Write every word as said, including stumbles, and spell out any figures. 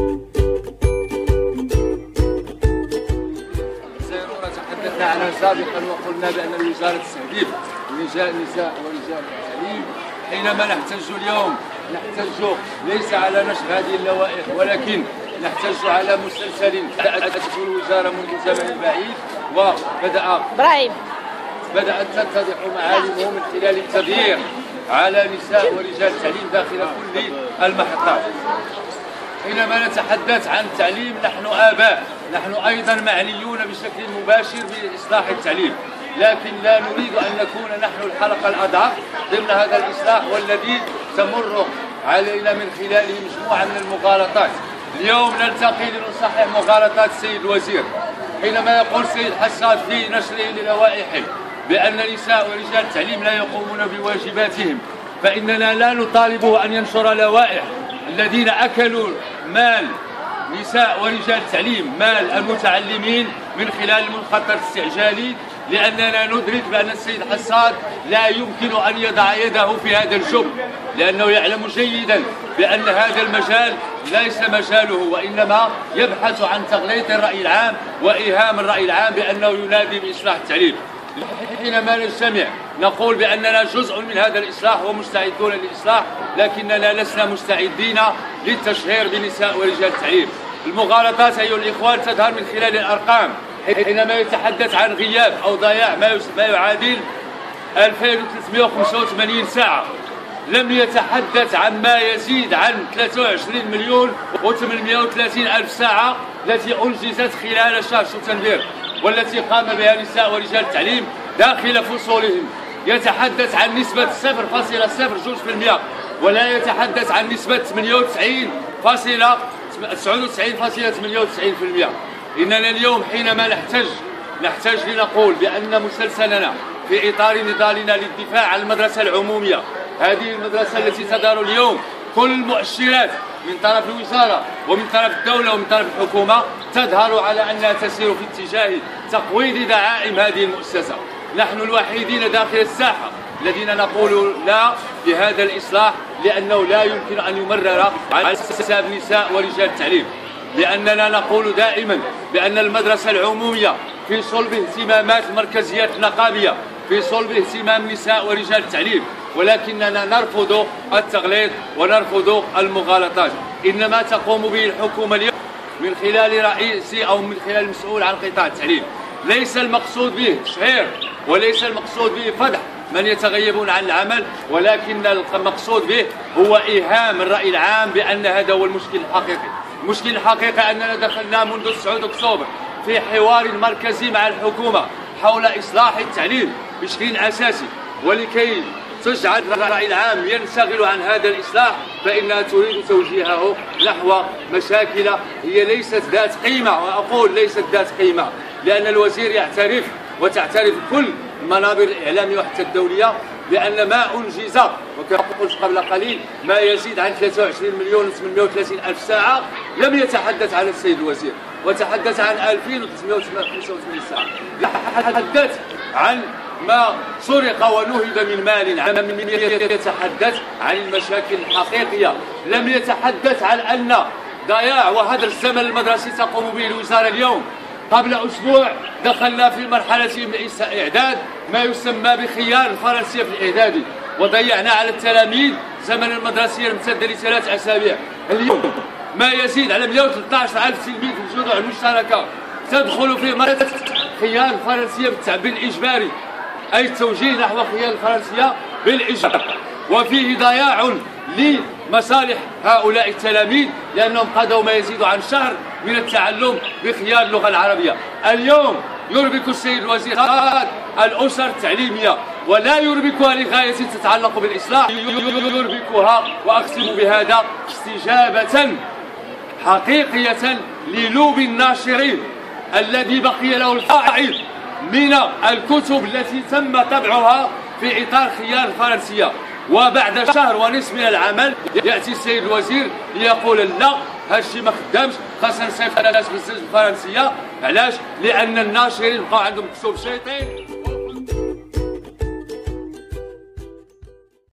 تحدثنا عنها سابقا وقلنا بأن الوزارة تستهدف نساء ورجال التعليم. حينما نحتج اليوم نحتج ليس على نشر هذه اللوائح، ولكن نحتج على مسلسل بدأت الوزارة منذ زمن بعيد، وبدأ ابراهيم بدأت تتضح معالمه من خلال التغيير على نساء ورجال التعليم داخل كل المحطات. حينما نتحدث عن التعليم نحن آباء، نحن أيضا معنيون بشكل مباشر بإصلاح التعليم، لكن لا نريد أن نكون نحن الحلقة الأضعف ضمن هذا الإصلاح والذي تمر علينا من خلاله مجموعة من المغالطات. اليوم نلتقي لنصحح مغالطات السيد الوزير حينما يقول السيد حساد في نشره للوائحه بأن نساء ورجال التعليم لا يقومون بواجباتهم، فإننا لا نطالبه أن ينشر لوائح. الذين أكلوا مال نساء ورجال التعليم، مال المتعلمين، من خلال المخطط الاستعجالي، لأننا ندرك بأن السيد حساد لا يمكن أن يضع يده في هذا الجب، لأنه يعلم جيدا بأن هذا المجال ليس مجاله، وإنما يبحث عن تغليط الرأي العام وإيهام الرأي العام بأنه ينادي بإصلاح التعليم. حينما نجتمع نقول بأننا جزء من هذا الإصلاح ومستعدون للإصلاح، لكننا لسنا مستعدين للتشهير بنساء ورجال التعليم. المغالطات أيها الإخوان تظهر من خلال الأرقام. حينما يتحدث عن غياب أو ضياع ما يعادل ألفين وثلاثمئة وخمسة وثمانين ساعة، لم يتحدث عن ما يزيد عن ثلاثة وعشرين مليون وثمانمئة وثلاثين ألف ساعة التي أنجزت خلال شهر سبتمبر، والتي قام بها نساء ورجال التعليم داخل فصولهم. يتحدث عن نسبة صفر فاصلة صفر اثنين بالمئة، ولا يتحدث عن نسبة ثمانية وتسعين فاصلة تسعة وتسعين فاصلة ثمانية وتسعين بالمئة. إننا اليوم حينما نحتج نحتاج لنقول بأن مسلسلنا في إطار نضالنا للدفاع عن المدرسة العمومية، هذه المدرسة التي تدار اليوم كل المؤشرات من طرف الوزارة ومن طرف الدولة ومن طرف الحكومة تظهر على أنها تسير في اتجاه تقويض دعائم هذه المؤسسة. نحن الوحيدين داخل الساحة الذين نقول لا بهذا الإصلاح، لأنه لا يمكن أن يمرر على حساب نساء ورجال التعليم، لأننا نقول دائما بأن المدرسة العمومية في صلب اهتمامات المركزيات النقابية، في صلب اهتمام نساء ورجال التعليم، ولكننا نرفض التغليط ونرفض المغالطات. إنما تقوم به الحكومة اليوم من خلال رئيسي أو من خلال المسؤول عن قطاع التعليم، ليس المقصود به تشهير وليس المقصود به فضح من يتغيبون عن العمل، ولكن المقصود به هو إيهام الرأي العام بأن هذا هو المشكل الحقيقي. المشكل الحقيقي أننا دخلنا منذ تسعة أكتوبر في حوار مركزي مع الحكومة حول إصلاح التعليم بشكل أساسي، ولكي تجعل الرأي العام ينشغل عن هذا الإصلاح فإنها تريد توجيهه نحو مشاكل هي ليست ذات قيمة. وأقول ليست ذات قيمة لأن الوزير يعترف وتعترف كل المنابر الإعلامية وحتى الدولية بأن ما أنجز، وكما قلت قبل قليل، ما يزيد عن ثلاثة وعشرين مليون وثمانمئة وثلاثين ألف ساعة لم يتحدث عن السيد الوزير، وتحدث عن ألفين وثلاثمئة وخمسة وثمانين ساعة. يتحدث عن ما سرق ونهب من مال عام، يتحدث عن المشاكل الحقيقية. لم يتحدث عن أن ضياع وهدر الزمن المدرسي تقوم به الوزارة اليوم. قبل أسبوع دخلنا في مرحلة إعداد ما يسمى بخيار الفرنسية في الإعدادي، وضيعنا على التلاميذ زمن المدرسي الممتد لثلاث أسابيع. اليوم ما يزيد على مئة وثلاثة عشر ألف تلميذ في الجذوع المشتركة تدخل في مرحلة خيار الفرنسية بالتعبير الإجباري، أي التوجيه نحو خيار الفرنسية بالإجبار، وفيه ضياع لمصالح هؤلاء التلاميذ لأنهم قضوا ما يزيد عن شهر من التعلم بخيار اللغة العربية. اليوم يربك السيد الوزير الأسر التعليمية، ولا يربكها لغاية تتعلق بالإصلاح، يربكها وأختم بهذا استجابة حقيقية للوب الناشرين الذي بقي له الفائض من الكتب التي تم طبعها في إطار خيار الفرنسية. وبعد شهر ونصف من العمل يأتي السيد الوزير ليقول لا، هادشي ما خدامش، خاصنا نصيفط الناس بالفرنسية. علاش؟ لأن الناشرين بقاو عندهم كتب شيطين.